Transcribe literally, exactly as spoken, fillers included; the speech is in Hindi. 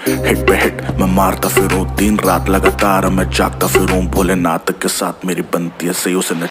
हिट पे हिट मैं मारता फिरूं, दिन रात लगातार मैं जागता फिरूं, भोलेनाथ के साथ मेरी बनती है सही उसे